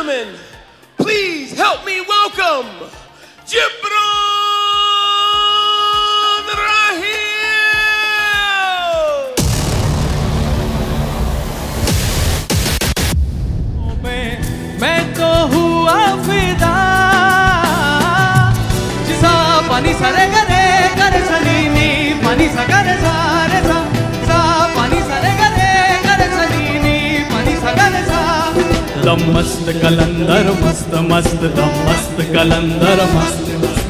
gentlemen, please help me welcome Jibran Raheel. मैं तो हुआ फिदा जिसा पानी सरे गरे कर सलीनी पानी सगरे सारे सा सा पानी सरे गरे कर सलीनी पानी सगरे सा दम मस्त कलंदर मस्त मस्त दम मस्त कलंदर मस्त मस्त